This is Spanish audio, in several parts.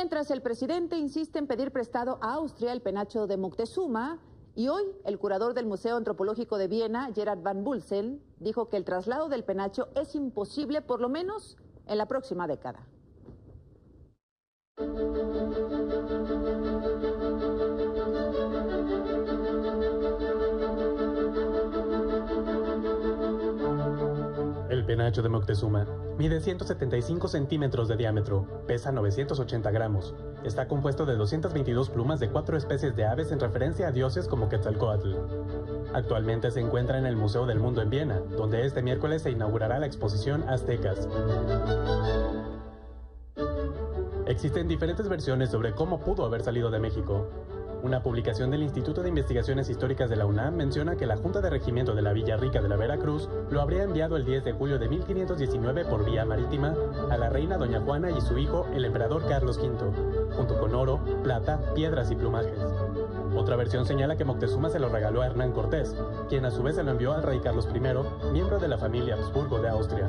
Mientras el presidente insiste en pedir prestado a Austria el penacho de Moctezuma, y hoy el curador del Museo Antropológico de Viena, Gerard Van Bulsen, dijo que el traslado del penacho es imposible, por lo menos en la próxima década. El penacho de Moctezuma mide 175 centímetros de diámetro, pesa 980 gramos. Está compuesto de 222 plumas de 4 especies de aves en referencia a dioses como Quetzalcóatl. Actualmente se encuentra en el Museo del Mundo en Viena, donde este miércoles se inaugurará la exposición Aztecas. Existen diferentes versiones sobre cómo pudo haber salido de México. Una publicación del Instituto de Investigaciones Históricas de la UNAM menciona que la Junta de Regimiento de la Villa Rica de la Veracruz lo habría enviado el 10 de julio de 1519 por vía marítima a la reina Doña Juana y su hijo, el emperador Carlos V, junto con oro, plata, piedras y plumajes. Otra versión señala que Moctezuma se lo regaló a Hernán Cortés, quien a su vez se lo envió al rey Carlos I, miembro de la familia Habsburgo de Austria.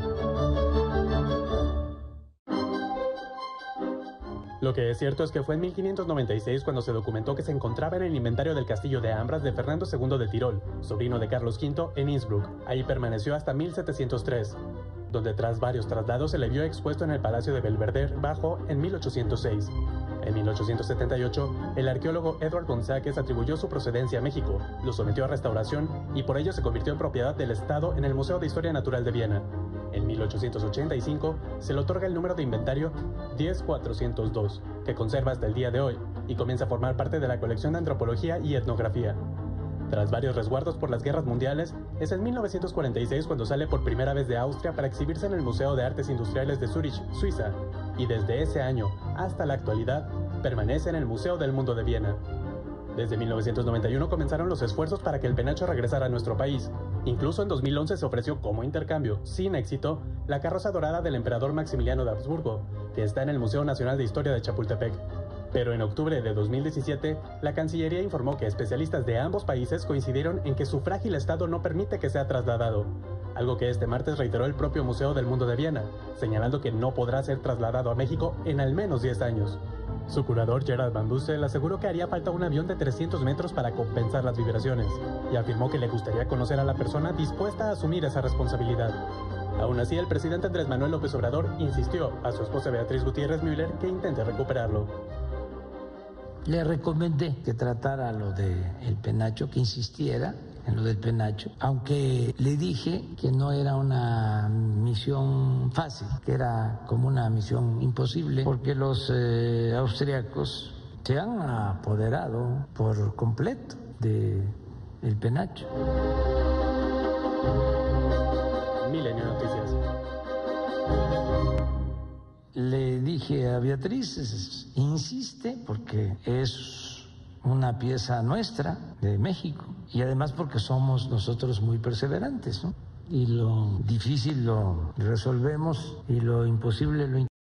Lo que es cierto es que fue en 1596 cuando se documentó que se encontraba en el inventario del castillo de Ambras de Fernando II de Tirol, sobrino de Carlos V, en Innsbruck. Ahí permaneció hasta 1703, donde tras varios traslados se le vio expuesto en el Palacio de Belvedere Bajo en 1806. En 1878, el arqueólogo Edward González atribuyó su procedencia a México, lo sometió a restauración y por ello se convirtió en propiedad del Estado en el Museo de Historia Natural de Viena. En 1885 se le otorga el número de inventario 10402, que conserva hasta el día de hoy, y comienza a formar parte de la colección de antropología y etnografía. Tras varios resguardos por las guerras mundiales, es en 1946 cuando sale por primera vez de Austria para exhibirse en el Museo de Artes Industriales de Zúrich, Suiza, y desde ese año hasta la actualidad permanece en el Museo del Mundo de Viena. Desde 1991 comenzaron los esfuerzos para que el penacho regresara a nuestro país. Incluso en 2011 se ofreció como intercambio, sin éxito, la carroza dorada del emperador Maximiliano de Habsburgo, que está en el Museo Nacional de Historia de Chapultepec. Pero en octubre de 2017, la Cancillería informó que especialistas de ambos países coincidieron en que su frágil estado no permite que sea trasladado, algo que este martes reiteró el propio Museo del Mundo de Viena, señalando que no podrá ser trasladado a México en al menos 10 años. Su curador Gerard Van Bulsen aseguró que haría falta un avión de 300 metros para compensar las vibraciones, y afirmó que le gustaría conocer a la persona dispuesta a asumir esa responsabilidad. Aún así, el presidente Andrés Manuel López Obrador insistió a su esposa Beatriz Gutiérrez Müller que intente recuperarlo. Le recomendé que tratara lo del penacho, que insistiera en lo del penacho, aunque le dije que no era una misión fácil, que era como una misión imposible, porque los austriacos se han apoderado por completo del penacho. Milenio Noticias. Le dije a Beatriz, insiste, porque es una pieza nuestra, de México, y además porque somos nosotros muy perseverantes, ¿no? Y lo difícil lo resolvemos y lo imposible lo